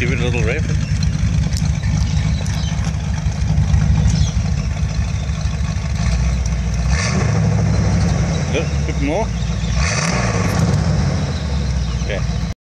give it a little rev. Good, a bit more.